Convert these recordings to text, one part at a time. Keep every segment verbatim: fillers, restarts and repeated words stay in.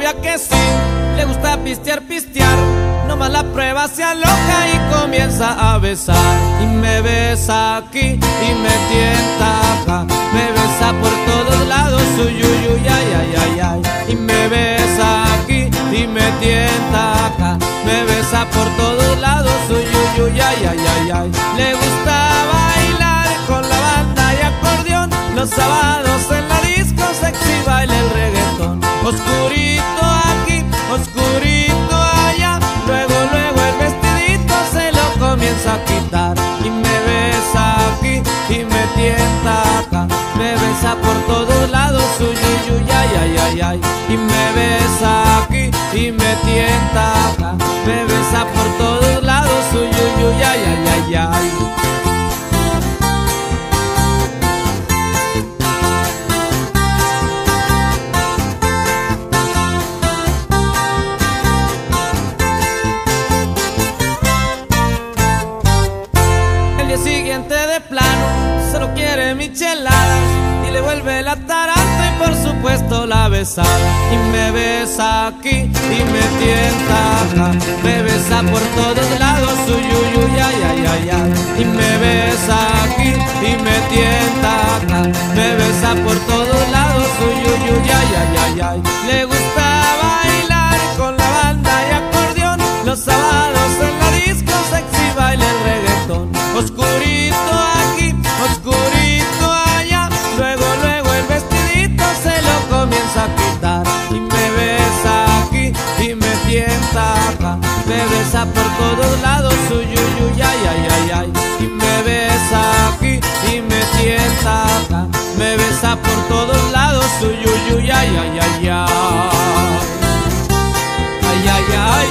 novia que sí le gusta pistear, pistear. Nomás la prueba, se aloca y comienza a besar. Y me besa aquí y me tienta acá. Me besa por todos lados, su yuyu, ay, ay, ay, ay. Y me besa aquí y me tienta acá. Me besa por todos lados, su yuyu, ay, ay, ay, ay. Le gusta bailar con la banda y acordeón. Los sábados en la disco sexy baila el reggaetón. Oscurito aquí, oscurito allá. Luego, luego el vestidito se lo comienza a quitar. Y me besa aquí y me tienta acá. Me besa por todos lados, su yuyu, ay, ay, ay, ay. Y me besa aquí y me tienta acá. Me besa por todos lados, su yuyu, ay, ay, ay, ay. Siguiente de plano, se lo quiere micheladas y le vuelve la taranta y por supuesto la besada. Y me besa aquí y me tienta acá. Me besa por todos lados, su yuyu, ay, ay, ay, ay. Y me besa aquí y me tienta acá. Me besa por todos lados, su yuyu, ay, ay, ay, ay. Le gusta bailar con la banda y acordeón. Los sábados en la disco sexy baila el reggaetón. Oscurito aquí, oscurito allá. Luego, luego el vestidito se lo comienza a quitar. Y me besa aquí y me tienta acá. Me besa por todos lados, su yuyu, ay, ay, ay, ay. Y me besa aquí y me tienta acá. Me besa por todos lados, su yuyu, ay, ay, ay, ay. Ay, ay, ay.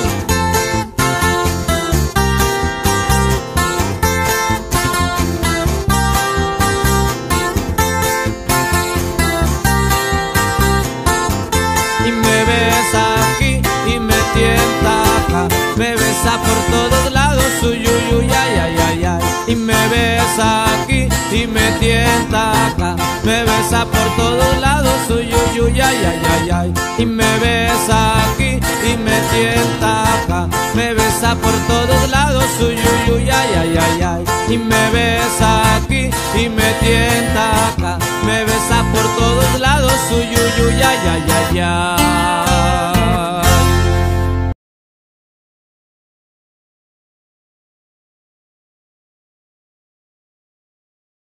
Y me besa aquí y me tienta acá. Me besa por todos lados, su yuyu, ay, ay, ay, ay. Y me besa aquí y me tienta acá. Me besa por todos lados, su yuyu, ay, ay, ay, ay. Y me besa aquí y me tienta acá. Me besa por todos lados, su yuyu, ay, ay, ay, ay. Y me besa aquí y me tienta acá. Me besa por todos lados, su yuyu, ay, ay, ay, ay.